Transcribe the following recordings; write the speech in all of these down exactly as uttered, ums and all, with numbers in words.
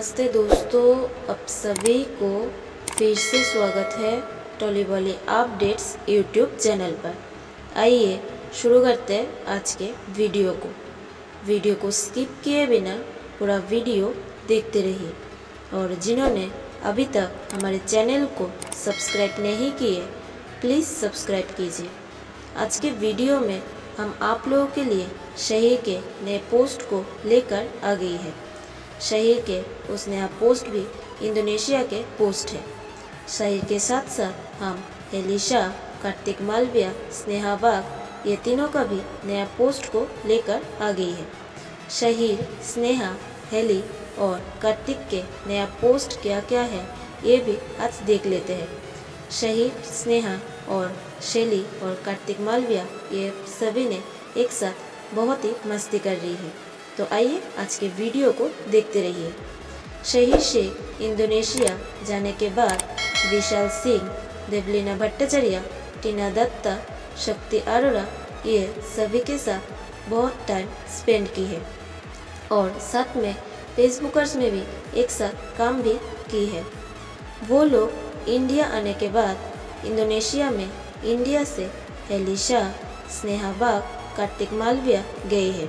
नमस्ते दोस्तों, आप सभी को फिर से स्वागत है टॉलीबॉली अपडेट्स यूट्यूब चैनल पर। आइए शुरू करते हैं आज के वीडियो को। वीडियो को स्किप किए बिना पूरा वीडियो देखते रहिए और जिन्होंने अभी तक हमारे चैनल को सब्सक्राइब नहीं किए प्लीज़ सब्सक्राइब कीजिए। आज के वीडियो में हम आप लोगों के लिए शहीर के नए पोस्ट को लेकर आ गई है। शहीर के उस नया पोस्ट भी इंडोनेशिया के पोस्ट है। शहीर के साथ साथ हम एलिशा, कार्तिक मालविया, स्नेहा बाग ये तीनों का भी नया पोस्ट को लेकर आ गई है। शहीर, स्नेहा, हेली और कार्तिक के नया पोस्ट क्या क्या है ये भी आज देख लेते हैं। शहीर, स्नेहा और शैली और कार्तिक मालविया ये सभी ने एक साथ बहुत ही मस्ती कर रही है। तो आइए आज के वीडियो को देखते रहिए। शहीर से इंडोनेशिया जाने के बाद विशाल सिंह, देवलीना भट्टाचार्य, टीना दत्ता, शक्ति अरोड़ा ये सभी के साथ बहुत टाइम स्पेंड की है और साथ में फेसबुकर्स में भी एक साथ काम भी की है। वो लोग इंडिया आने के बाद इंडोनेशिया में इंडिया से एलिशा, स्नेहा बाग, कार्तिक मालविया गए हैं।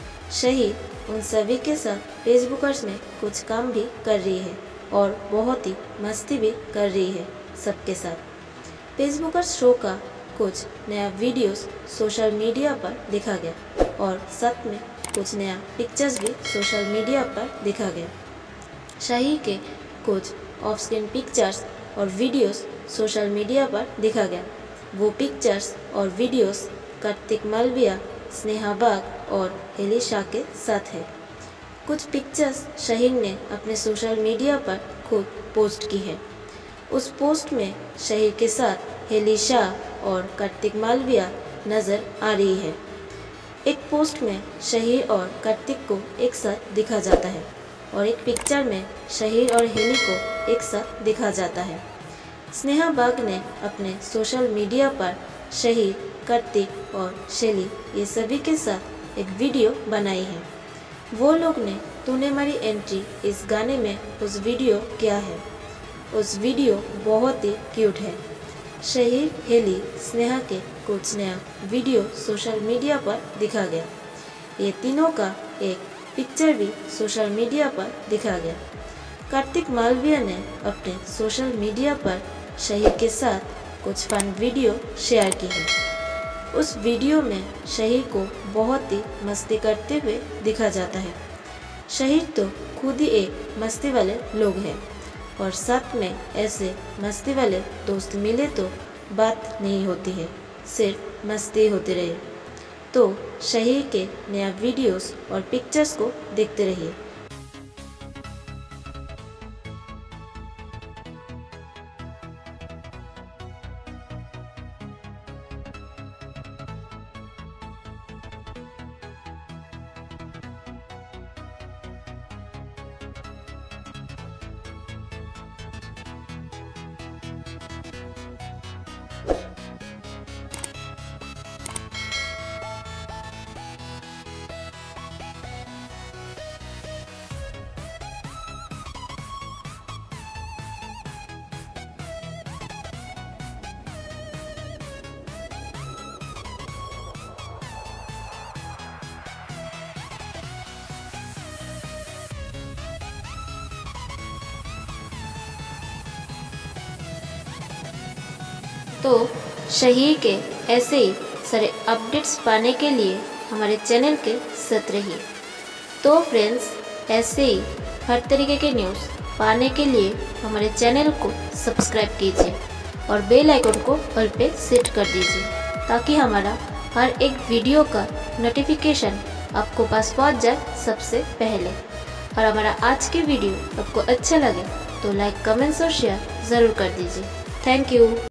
शहीर उन सभी के साथ फेसबुकर्स में कुछ काम भी कर रही है और बहुत ही मस्ती भी कर रही है सबके साथ। फेसबुकर्स शो का कुछ नया वीडियोस सोशल मीडिया पर दिखा गया और साथ में कुछ नया पिक्चर्स भी सोशल मीडिया पर दिखा गया। शहीर के कुछ ऑफ स्क्रीन पिक्चर्स और वीडियोस सोशल मीडिया पर दिखा गया। वो पिक्चर्स और वीडियोस कार्तिक मालविया, स्नेहा बाग और एलिशा के साथ है। कुछ पिक्चर्स शहीर ने अपने सोशल मीडिया पर खुद पोस्ट की है। उस पोस्ट में शहीर के साथ एलिशा और कार्तिक मालविया नज़र आ रही है। एक पोस्ट में शहीर और कार्तिक को एक साथ दिखा जाता है और एक पिक्चर में शहीर और हेली को एक साथ दिखा जाता है। स्नेहा बाग ने अपने सोशल मीडिया पर शहीर, कार्तिक और शैली ये सभी के साथ एक वीडियो बनाई है। वो लोग ने तूने मारी एंट्री इस गाने में उस वीडियो किया है। उस वीडियो बहुत ही क्यूट है। शहीर, हेली, स्नेहा के कुछ नया वीडियो सोशल मीडिया पर दिखा गया। ये तीनों का एक पिक्चर भी सोशल मीडिया पर दिखा गया। कार्तिक मालविया ने अपने सोशल मीडिया पर शहीर के साथ कुछ फन वीडियो शेयर की है। उस वीडियो में शहीर को बहुत ही मस्ती करते हुए दिखा जाता है। शहीर तो खुद ही एक मस्ती वाले लोग हैं और साथ में ऐसे मस्ती वाले दोस्त मिले तो बात नहीं होती है, सिर्फ मस्ती होती रहे। तो शहीर के नया वीडियोस और पिक्चर्स को देखते रहिए। तो शहीर के ऐसे ही सारे अपडेट्स पाने के लिए हमारे चैनल के साथ रहिए। तो फ्रेंड्स, ऐसे ही हर तरीके के न्यूज़ पाने के लिए हमारे चैनल को सब्सक्राइब कीजिए और बेल आइकन को ऑल पे सेट कर दीजिए ताकि हमारा हर एक वीडियो का नोटिफिकेशन आपको पास पहुंच जाए सबसे पहले। और हमारा आज के वीडियो आपको अच्छा लगे तो लाइक, कमेंट्स और शेयर ज़रूर कर दीजिए। Thank you.